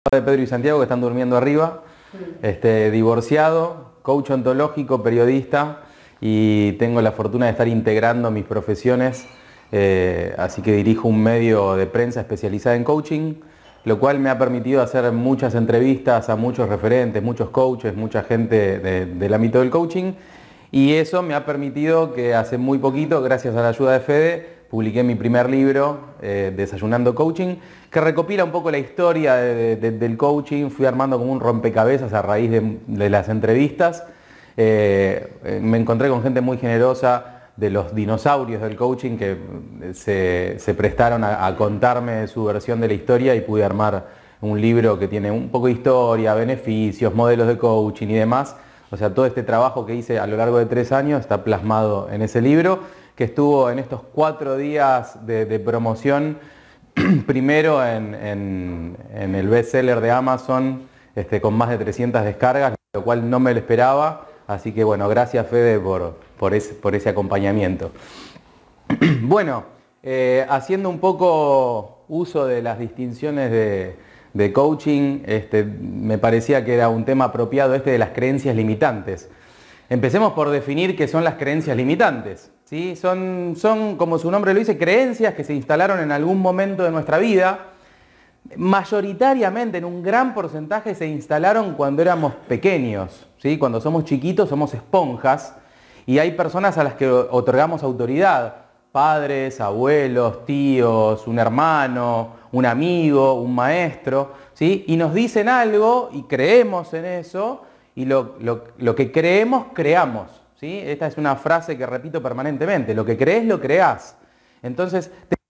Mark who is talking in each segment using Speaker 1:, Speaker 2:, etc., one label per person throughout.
Speaker 1: De Pedro y Santiago, que están durmiendo arriba, divorciado, coach ontológico, periodista, y tengo la fortuna de estar integrando mis profesiones, así que dirijo un medio de prensa especializada en coaching, lo cual me ha permitido hacer muchas entrevistas a muchos referentes, muchos coaches, mucha gente del ámbito del coaching, y eso me ha permitido que hace muy poquito, gracias a la ayuda de Fede, publiqué mi primer libro, Desayunando Coaching, que recopila un poco la historia del coaching. Fui armando como un rompecabezas a raíz de las entrevistas. Me encontré con gente muy generosa de los dinosaurios del coaching que se prestaron a contarme su versión de la historia, y pude armar un libro que tiene un poco de historia, beneficios, modelos de coaching y demás. O sea, todo este trabajo que hice a lo largo de 3 años está plasmado en ese libro, que estuvo en estos 4 días de promoción, primero en el bestseller de Amazon, con más de 300 descargas, lo cual no me lo esperaba. Así que bueno, gracias Fede por ese acompañamiento. Bueno, haciendo un poco uso de las distinciones de coaching, me parecía que era un tema apropiado de las creencias limitantes. Empecemos por definir qué son las creencias limitantes. ¿Sí? Son, como su nombre lo dice, creencias que se instalaron en algún momento de nuestra vida. Mayoritariamente, en un gran porcentaje, se instalaron cuando éramos pequeños. ¿Sí? Cuando somos chiquitos somos esponjas, y hay personas a las que otorgamos autoridad. Padres, abuelos, tíos, un hermano, un amigo, un maestro. ¿Sí? Y nos dicen algo y creemos en eso, y lo que creemos, creamos. ¿Sí? Esta es una frase que repito permanentemente: lo que crees, lo creás. Entonces,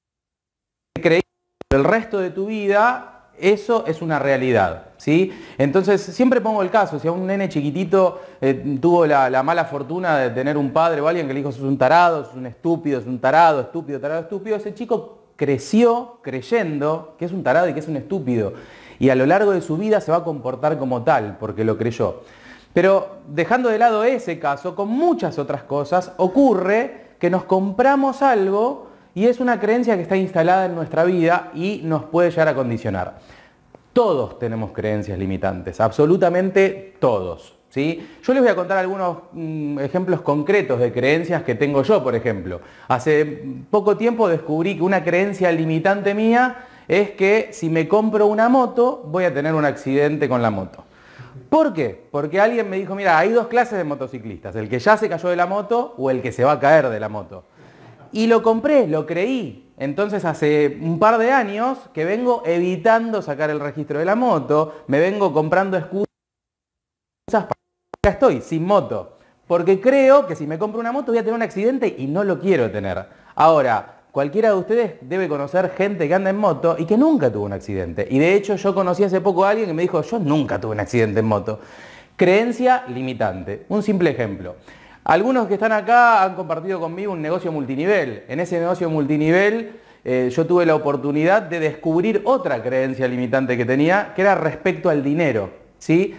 Speaker 1: te creí el resto de tu vida, eso es una realidad. ¿Sí? Entonces, siempre pongo el caso: si a un nene chiquitito tuvo la mala fortuna de tener un padre o alguien que le dijo: sos un tarado, sos un estúpido, sos un tarado, estúpido, tarado, estúpido, ese chico creció creyendo que es un tarado y que es un estúpido. Y a lo largo de su vida se va a comportar como tal, porque lo creyó. Pero dejando de lado ese caso, con muchas otras cosas ocurre que nos compramos algo y es una creencia que está instalada en nuestra vida y nos puede llegar a condicionar. Todos tenemos creencias limitantes, absolutamente todos. ¿Sí? Yo les voy a contar algunos ejemplos concretos de creencias que tengo yo, por ejemplo. Hace poco tiempo descubrí que una creencia limitante mía es que si me compro una moto voy a tener un accidente con la moto. ¿Por qué? Porque alguien me dijo: mira, hay 2 clases de motociclistas, el que ya se cayó de la moto o el que se va a caer de la moto. Y lo compré, lo creí. Entonces hace un par de años que vengo evitando sacar el registro de la moto, me vengo comprando excusas para que acá estoy, sin moto. Porque creo que si me compro una moto voy a tener un accidente y no lo quiero tener. Ahora, cualquiera de ustedes debe conocer gente que anda en moto y que nunca tuvo un accidente. Y de hecho yo conocí hace poco a alguien que me dijo: yo nunca tuve un accidente en moto. Creencia limitante. Un simple ejemplo. Algunos que están acá han compartido conmigo un negocio multinivel. En ese negocio multinivel yo tuve la oportunidad de descubrir otra creencia limitante que tenía, que era respecto al dinero. ¿Sí?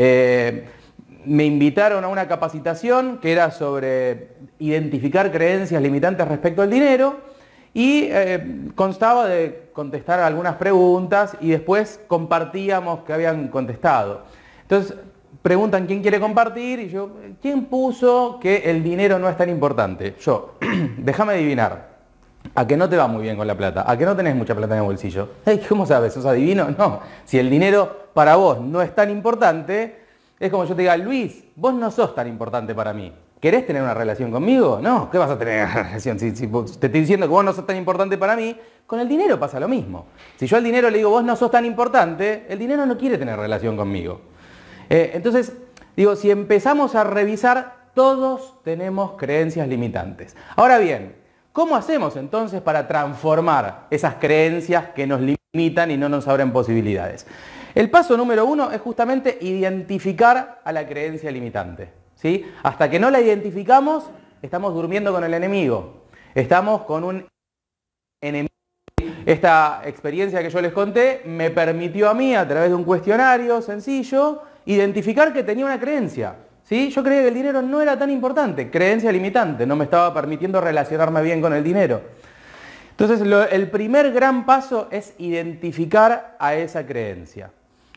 Speaker 1: Me invitaron a una capacitación que era sobre identificar creencias limitantes respecto al dinero. Y constaba de contestar algunas preguntas y después compartíamos que habían contestado. Entonces preguntan quién quiere compartir y yo: ¿quién puso que el dinero no es tan importante? Yo. Déjame adivinar. ¿A que no te va muy bien con la plata? ¿A que no tenés mucha plata en el bolsillo? Hey, ¿cómo sabes? ¿Sos adivino? No. Si el dinero para vos no es tan importante, es como yo te diga: Luis, vos no sos tan importante para mí. ¿Querés tener una relación conmigo? No, ¿qué vas a tener una relación? Si te estoy diciendo que vos no sos tan importante para mí, con el dinero pasa lo mismo. Si yo al dinero le digo: vos no sos tan importante, el dinero no quiere tener relación conmigo. Entonces, digo, si empezamos a revisar, todos tenemos creencias limitantes. Ahora bien, ¿cómo hacemos entonces para transformar esas creencias que nos limitan y no nos abren posibilidades? El paso número 1 es justamente identificar a la creencia limitante. ¿Sí? Hasta que no la identificamos, estamos durmiendo con el enemigo. Estamos con un enemigo. Esta experiencia que yo les conté me permitió a mí, a través de un cuestionario sencillo, identificar que tenía una creencia. ¿Sí? Yo creía que el dinero no era tan importante. Creencia limitante, no me estaba permitiendo relacionarme bien con el dinero. Entonces, el primer gran paso es identificar a esa creencia.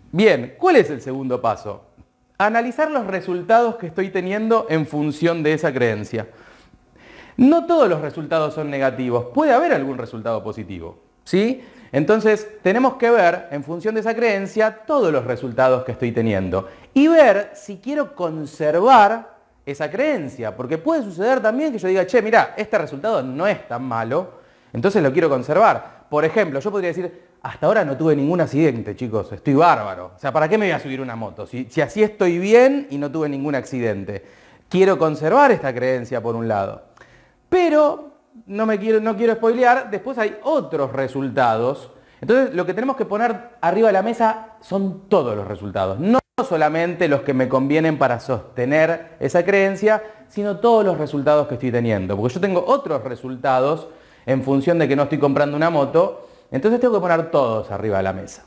Speaker 1: Bien, ¿cuál es el segundo paso? Analizar los resultados que estoy teniendo en función de esa creencia. No todos los resultados son negativos, puede haber algún resultado positivo, ¿sí? Entonces tenemos que ver, en función de esa creencia, todos los resultados que estoy teniendo y ver si quiero conservar esa creencia, porque puede suceder también que yo diga, che, mira, este resultado no es tan malo, entonces lo quiero conservar. Por ejemplo, yo podría decir, hasta ahora no tuve ningún accidente, chicos, estoy bárbaro. O sea, ¿para qué me voy a subir una moto? Si así estoy bien y no tuve ningún accidente. Quiero conservar esta creencia por un lado. Pero no quiero spoilear, después hay otros resultados. Entonces lo que tenemos que poner arriba de la mesa son todos los resultados. No solamente los que me convienen para sostener esa creencia, sino todos los resultados que estoy teniendo. Porque yo tengo otros resultados en función de que no estoy comprando una moto, entonces tengo que poner todos arriba de la mesa.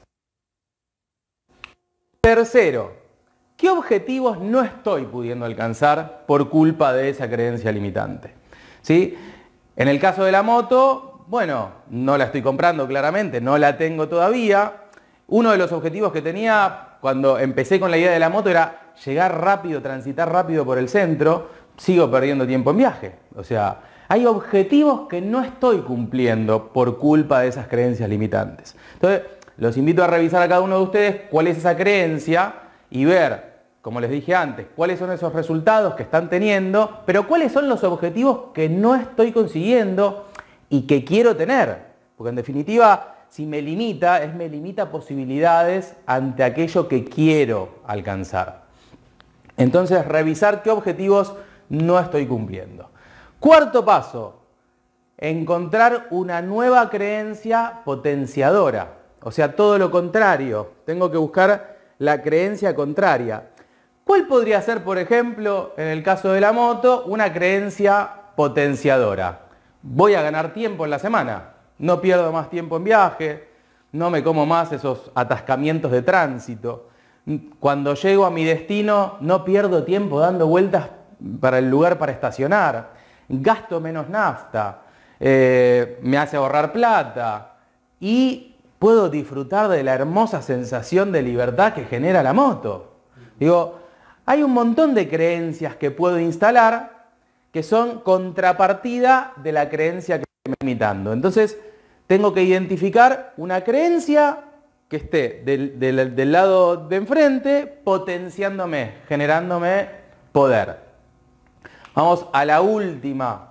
Speaker 1: Tercero, ¿qué objetivos no estoy pudiendo alcanzar por culpa de esa creencia limitante? ¿Sí? En el caso de la moto, bueno, no la estoy comprando claramente, no la tengo todavía. Uno de los objetivos que tenía cuando empecé con la idea de la moto era llegar rápido, transitar rápido por el centro. Sigo perdiendo tiempo en viaje. O sea, hay objetivos que no estoy cumpliendo por culpa de esas creencias limitantes. Entonces, los invito a revisar a cada uno de ustedes cuál es esa creencia y ver, como les dije antes, cuáles son esos resultados que están teniendo, pero cuáles son los objetivos que no estoy consiguiendo y que quiero tener. Porque en definitiva, si me limita posibilidades ante aquello que quiero alcanzar. Entonces, revisar qué objetivos no estoy cumpliendo. Cuarto paso, encontrar una nueva creencia potenciadora. O sea, todo lo contrario. Tengo que buscar la creencia contraria. ¿Cuál podría ser, por ejemplo, en el caso de la moto, una creencia potenciadora? Voy a ganar tiempo en la semana. No pierdo más tiempo en viaje. No me como más esos atascamientos de tránsito. Cuando llego a mi destino, no pierdo tiempo dando vueltas para el lugar para estacionar. Gasto menos nafta, me hace ahorrar plata y puedo disfrutar de la hermosa sensación de libertad que genera la moto. Digo, hay un montón de creencias que puedo instalar que son contrapartida de la creencia que me está limitando. Entonces, tengo que identificar una creencia que esté del lado de enfrente, potenciándome, generándome poder. Vamos a la última.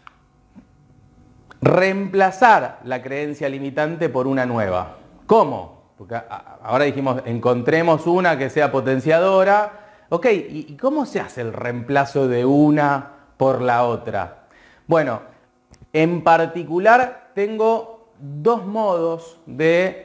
Speaker 1: Reemplazar la creencia limitante por una nueva. ¿Cómo? Porque ahora dijimos, encontremos una que sea potenciadora. Ok, ¿y cómo se hace el reemplazo de una por la otra? Bueno, en particular tengo dos modos de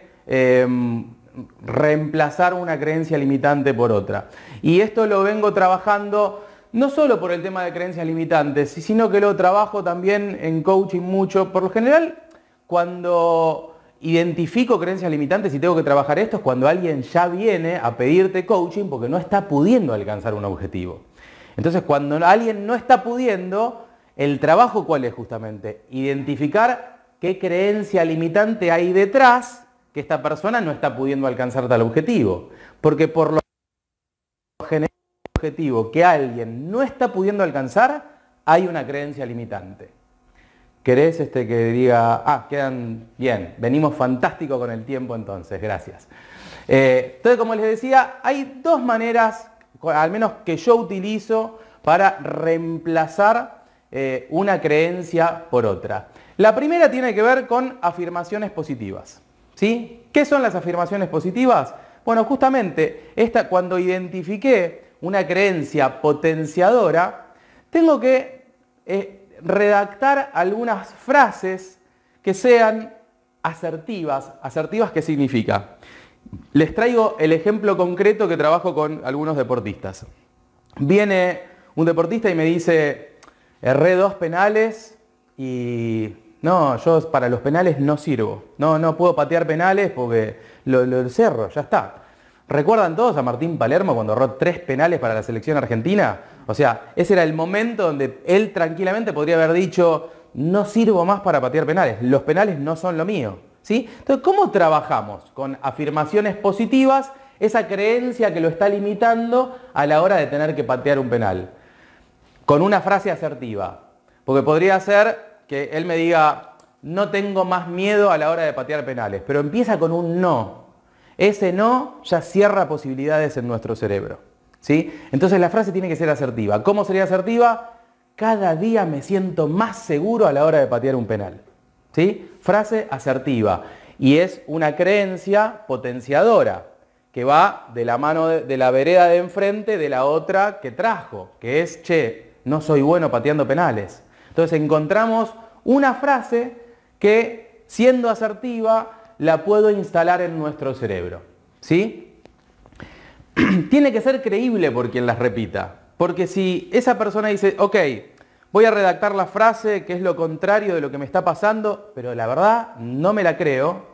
Speaker 1: reemplazar una creencia limitante por otra. Y esto lo vengo trabajando no solo por el tema de creencias limitantes, sino que lo trabajo también en coaching mucho. Por lo general, cuando identifico creencias limitantes y tengo que trabajar esto, es cuando alguien ya viene a pedirte coaching porque no está pudiendo alcanzar un objetivo. Entonces, cuando alguien no está pudiendo, el trabajo ¿cuál es justamente? Identificar qué creencia limitante hay detrás que esta persona no está pudiendo alcanzar tal objetivo. Porque por lo general, objetivo que alguien no está pudiendo alcanzar, hay una creencia limitante. ¿Querés que diga, quedan bien, venimos fantástico con el tiempo entonces, gracias? Entonces, como les decía, hay dos maneras, al menos que yo utilizo, para reemplazar una creencia por otra. La primera tiene que ver con afirmaciones positivas. ¿Sí? ¿Qué son las afirmaciones positivas? Bueno, justamente, cuando identifiqué una creencia potenciadora, tengo que redactar algunas frases que sean asertivas. ¿Asertivas qué significa? Les traigo el ejemplo concreto que trabajo con algunos deportistas. Viene un deportista y me dice, erré 2 penales y no, yo para los penales no sirvo. No puedo patear penales porque lo cerro, ya está. ¿Recuerdan todos a Martín Palermo cuando erró 3 penales para la selección argentina? O sea, ese era el momento donde él tranquilamente podría haber dicho, no sirvo más para patear penales, los penales no son lo mío. ¿Sí? Entonces, ¿cómo trabajamos con afirmaciones positivas esa creencia que lo está limitando a la hora de tener que patear un penal. Con una frase asertiva. Porque podría ser que él me diga, no tengo más miedo a la hora de patear penales, pero empieza con un no. Ese no ya cierra posibilidades en nuestro cerebro, ¿sí? Entonces la frase tiene que ser asertiva. ¿Cómo sería asertiva? Cada día me siento más seguro a la hora de patear un penal, ¿sí? Frase asertiva. Y es una creencia potenciadora que va de la mano de la vereda de enfrente de la otra que trajo, que es, che, no soy bueno pateando penales. Entonces encontramos una frase que, siendo asertiva, la puedo instalar en nuestro cerebro, ¿sí? Tiene que ser creíble por quien las repita. Porque si esa persona dice, ok, voy a redactar la frase que es lo contrario de lo que me está pasando, pero la verdad no me la creo,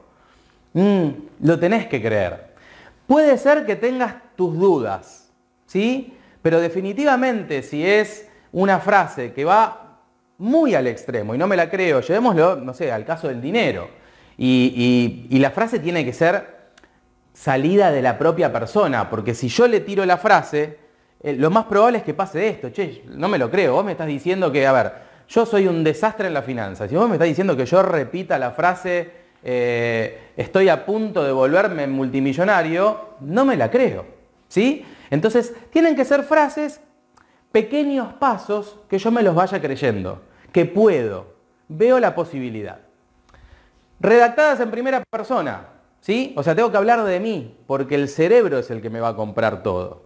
Speaker 1: lo tenés que creer. Puede ser que tengas tus dudas, ¿sí? Pero definitivamente si es una frase que va muy al extremo y no me la creo, llevémoslo, no sé, al caso del dinero. Y la frase tiene que ser salida de la propia persona, porque si yo le tiro la frase, lo más probable es que pase esto. Che, no me lo creo, vos me estás diciendo que, a ver, yo soy un desastre en la finanza. Si vos me estás diciendo que yo repita la frase, estoy a punto de volverme multimillonario, no me la creo, ¿sí? Entonces, tienen que ser frases, pequeños pasos que yo me los vaya creyendo, que puedo, veo la posibilidad. Redactadas en primera persona, ¿sí? O sea, tengo que hablar de mí, porque el cerebro es el que me va a comprar todo.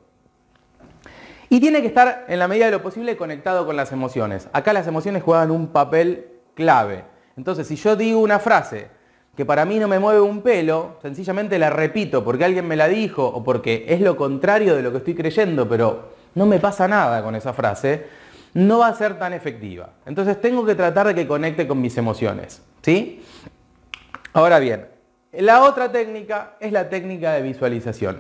Speaker 1: Y tiene que estar, en la medida de lo posible, conectado con las emociones. Acá las emociones juegan un papel clave. Entonces, si yo digo una frase que para mí no me mueve un pelo, sencillamente la repito porque alguien me la dijo o porque es lo contrario de lo que estoy creyendo, pero no me pasa nada con esa frase, no va a ser tan efectiva. Entonces tengo que tratar de que conecte con mis emociones, ¿sí? Ahora bien, la otra técnica es la técnica de visualización.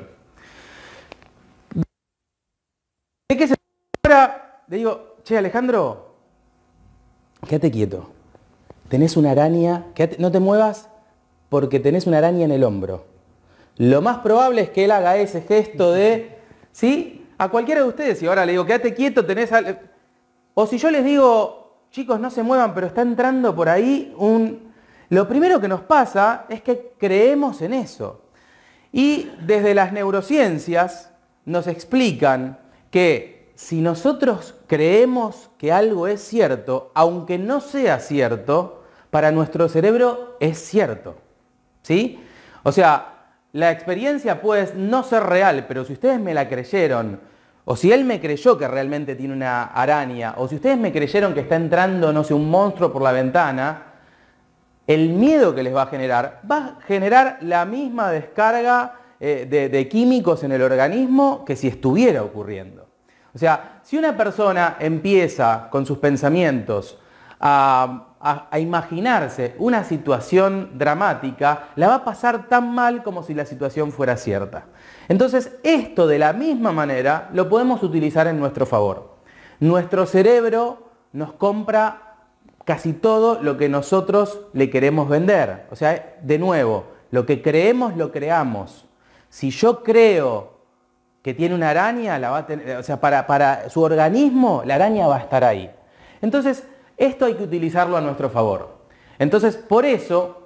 Speaker 1: ¿De qué se trata? Ahora le digo, che Alejandro, quédate quieto. Tenés una araña, no te muevas porque tenés una araña en el hombro. Lo más probable es que él haga ese gesto de, ¿sí? A cualquiera de ustedes, y ahora le digo, quédate quieto, tenés... O si yo les digo, chicos, no se muevan, pero está entrando por ahí un... Lo primero que nos pasa es que creemos en eso. Y desde las neurociencias nos explican que si nosotros creemos que algo es cierto, aunque no sea cierto, para nuestro cerebro es cierto, ¿sí? O sea, la experiencia puede no ser real, pero si ustedes me la creyeron, o si él me creyó que realmente tiene una araña, o si ustedes me creyeron que está entrando, no sé, un monstruo por la ventana, el miedo que les va a generar la misma descarga de químicos en el organismo que si estuviera ocurriendo. O sea, si una persona empieza con sus pensamientos a imaginarse una situación dramática, la va a pasar tan mal como si la situación fuera cierta. Entonces, esto de la misma manera lo podemos utilizar en nuestro favor. Nuestro cerebro nos compra casi todo lo que nosotros le queremos vender. O sea, de nuevo, lo que creemos lo creamos. Si yo creo que tiene una araña, la va a tener, o sea, para su organismo la araña va a estar ahí. Entonces, esto hay que utilizarlo a nuestro favor. Entonces, por eso,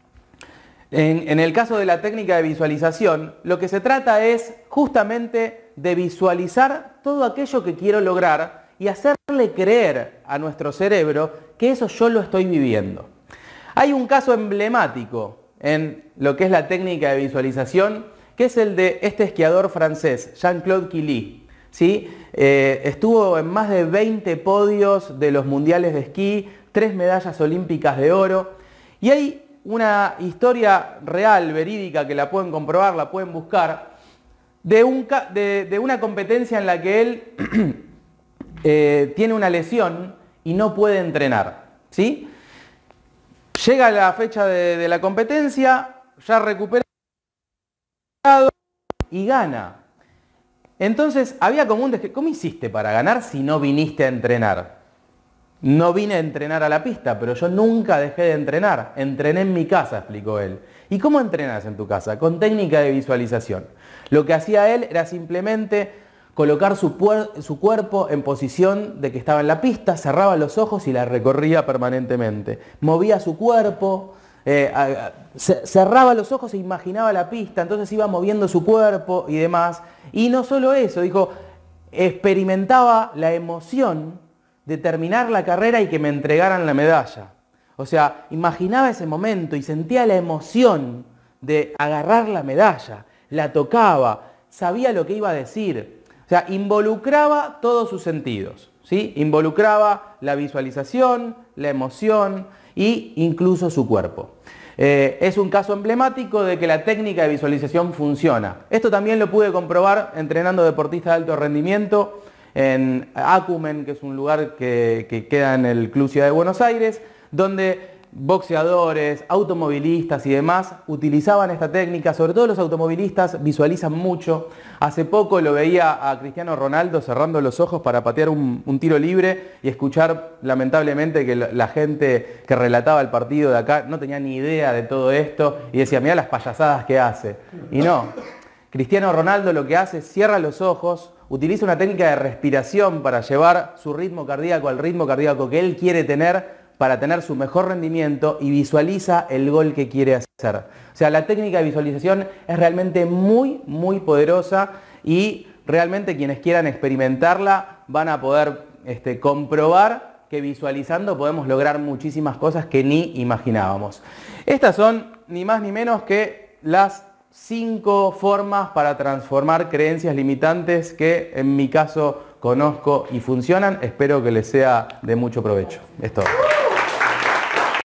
Speaker 1: en el caso de la técnica de visualización, lo que se trata es justamente de visualizar todo aquello que quiero lograr y hacerle creer a nuestro cerebro que eso yo lo estoy viviendo. Hay un caso emblemático en lo que es la técnica de visualización, que es el de este esquiador francés, Jean-Claude Killy, ¿sí? Estuvo en más de 20 podios de los mundiales de esquí, 3 medallas olímpicas de oro, y hay una historia real, verídica, que la pueden comprobar, la pueden buscar, de una competencia en la que él tiene una lesión y no puede entrenar, ¿sí? Llega la fecha de la competencia, ya recuperado y gana. Entonces había como un ¿cómo hiciste para ganar si no viniste a entrenar? no vine a entrenar a la pista, pero yo nunca dejé de entrenar. Entrené en mi casa, explicó él. ¿Y cómo entrenas en tu casa? Con técnica de visualización. Lo que hacía él era simplemente colocar su cuerpo en posición de que estaba en la pista, cerraba los ojos y la recorría permanentemente. Movía su cuerpo, cerraba los ojos e imaginaba la pista, entonces iba moviendo su cuerpo y demás. Y no solo eso, dijo, experimentaba la emoción de terminar la carrera y que me entregaran la medalla. O sea, imaginaba ese momento y sentía la emoción de agarrar la medalla, la tocaba, sabía lo que iba a decir. O sea, involucraba todos sus sentidos, ¿sí? Involucraba la visualización, la emoción e incluso su cuerpo. Es un caso emblemático de que la técnica de visualización funciona. Esto también lo pude comprobar entrenando deportistas de alto rendimiento en Acumen, que es un lugar que queda en el Club Ciudad de Buenos Aires, donde boxeadores, automovilistas y demás utilizaban esta técnica. Sobre todo los automovilistas visualizan mucho. Hace poco lo veía a Cristiano Ronaldo cerrando los ojos para patear un tiro libre y escuchar lamentablemente que la gente que relataba el partido de acá no tenía ni idea de todo esto y decía, mirá las payasadas que hace. Y no, Cristiano Ronaldo lo que hace es cierra los ojos, utiliza una técnica de respiración para llevar su ritmo cardíaco al ritmo cardíaco que él quiere tener para tener su mejor rendimiento y visualiza el gol que quiere hacer. O sea, la técnica de visualización es realmente muy, muy poderosa y realmente quienes quieran experimentarla van a poder comprobar que visualizando podemos lograr muchísimas cosas que ni imaginábamos. Estas son ni más ni menos que las 5 formas para transformar creencias limitantes que en mi caso conozco y funcionan. Espero que les sea de mucho provecho. Es todo.